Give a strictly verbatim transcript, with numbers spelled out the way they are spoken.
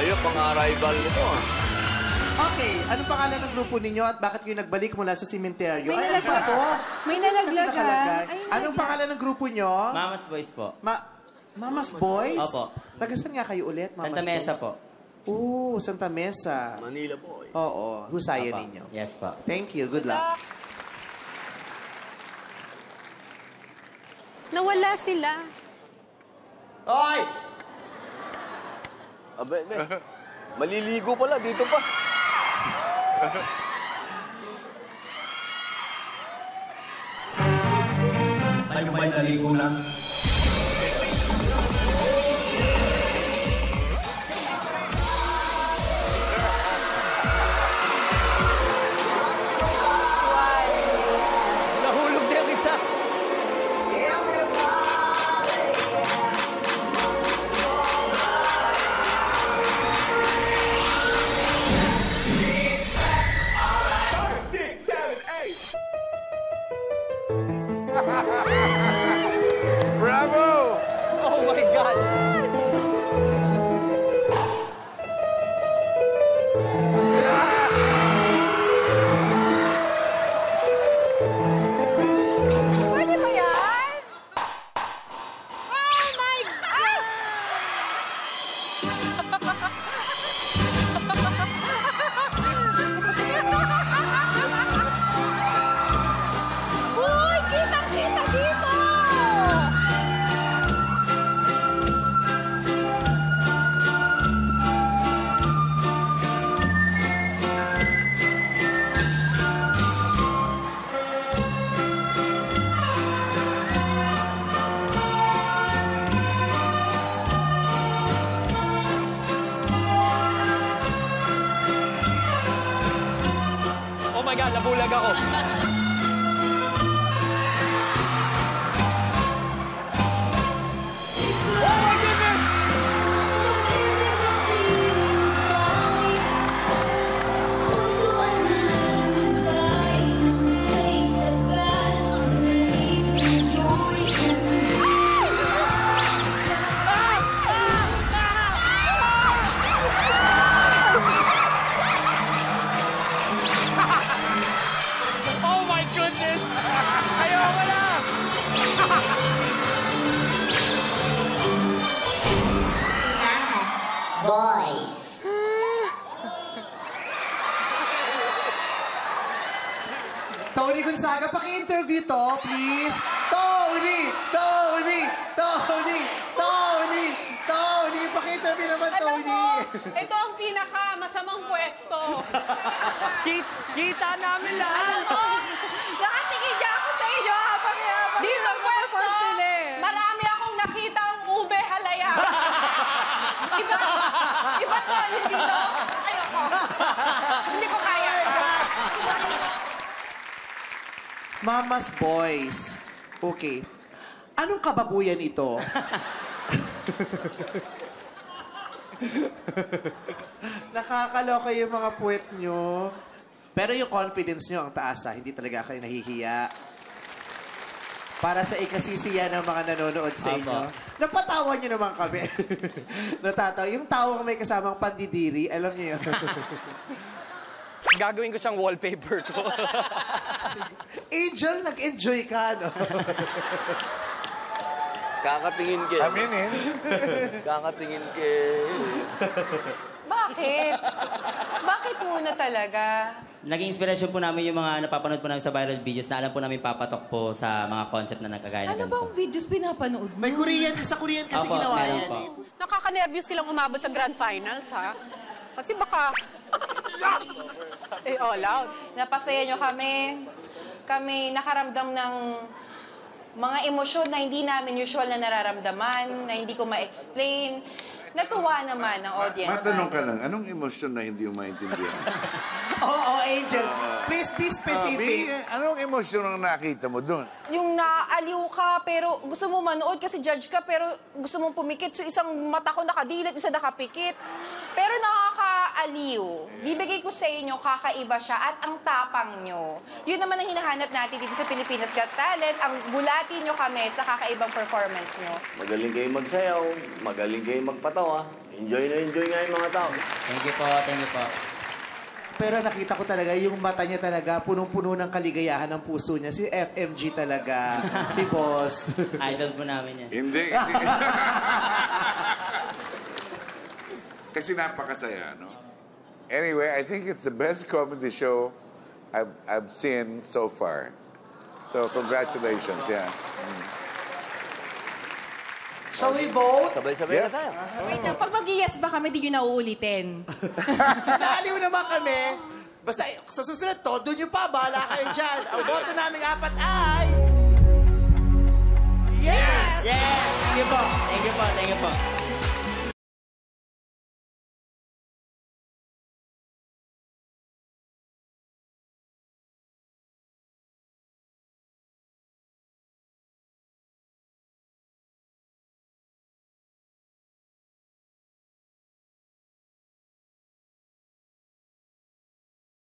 Layo pang arrival nito ah. Okay, anong pangalan ng grupo ninyo at bakit kayo nagbalik mula sa sementeryo? May Ay, nalaglag. ano ba to? May nalaglag, Bakit nakalagay? ah. Ay, Anong nalaglag. pangalan ng grupo nyo? Mama's Boys po. Ma Mama's Boys? Opo. Taga saan nga kayo ulit, Mama's Santa Mesa Boys? po. Oo, Santa Mesa. Manila po. Eh. Oo, husayan Opo. ninyo. Yes po. Thank you, good luck. Nawala sila. Ay! Abe, abe. Maliligo pala, dito pa. Tayo ba'y naligo lang? Nahulog din ang isa. Bravo! Oh my God! Pwede ba yan? Oh my God! Uy, kitang-kita dito! Oh my God, nabulag ako. Oh my goodness! Ayoko na! Mama's Boys. Tony Gonzaga, paki-interview to, please. Tony! Tony! Tony! Tony! Tony! Paki-interview naman, Alam Tony! mo, ito ang pinaka-masamang pwesto. Ki- kita namin lahat. Nakatingin niya ako sa inyo habang habang Dito habang pwesto, perform sila eh. marami akong nakitang ube halaya. Iba, iba to, hindi to. Ayoko. Hindi ko kaya. Mama's Boys. Okay. Anong kababuyan ito? Nakakaloka yung mga puwet nyo. Pero yung confidence nyo ang taas, ha? Hindi talaga kayo nahihiya. Para sa ikasisiya ng mga nanonood sa inyo. Opo. Napatawa nyo naman kami. Natatawa. Yung tawang may kasamang pandidiri, alam nyo yun. Gagawin ko siyang wallpaper ko. Angel, nag-enjoy ka, no? Kakatingin ke. Aminin. Kakatingin ke. Bakit? Bakit muna talaga? Naging inspiration po namin yung mga napapanood po namin sa viral videos na alam po namin papatok po sa mga concept na nagkagaya na Ano ganito. bang videos pinapanood mo? May Korean, sa Korean kasi Opo, ginawa meron yan. po. Eh. Nakaka-nervous silang umabot sa grand finals, ha? Kasi baka... eh, all out. Napasaya nyo kami. Kami nakaramdam ng mga emosyon na hindi namin usual na nararamdaman, na hindi ko ma-explain. Natuwa naman ang audience. Matanong ka lang, anong emosyon na hindi mo maintindihan? Oo, oh, Angel. Please be Ah, specific. Bi, anong emosyon ang nakita mo doon? Yung naaliw ka, pero gusto mo manood kasi judge ka, pero gusto mong pumikit. So isang mata ko nakadilat, isa nakapikit. Pero nakaka, aliw. Bibigay ko sa inyo, kakaiba siya at ang tapang nyo. Yun naman ang hinahanap natin dito sa Pilipinas Got Talent. Ang bulati nyo kami sa kakaibang performance nyo. Magaling kayo magsayaw, magaling kayo magpatawa. Enjoy na enjoy nga yung mga tao. Thank you po, thank you po. Pero nakita ko talaga, yung mata niya talaga, punong-puno ng kaligayahan ng puso niya. Si F M G talaga, si Boss. Idol po namin yan. Hindi, kasi... kasi napakasaya, no? Anyway, I think it's the best comedy show I've, I've seen so far. So, congratulations, yeah. Mm. Shall we vote? Sabay-sabay Yeah. na tayo. Wait lang, pag mag-yes ba kami, di nyo nauulitin. Naaliw naman kami. Basta sa susunod, todo nyo pa. Bahala kayo dyan. Ang boto naming apat ay... Yes! Yes! Thank you po, thank you po, thank you po.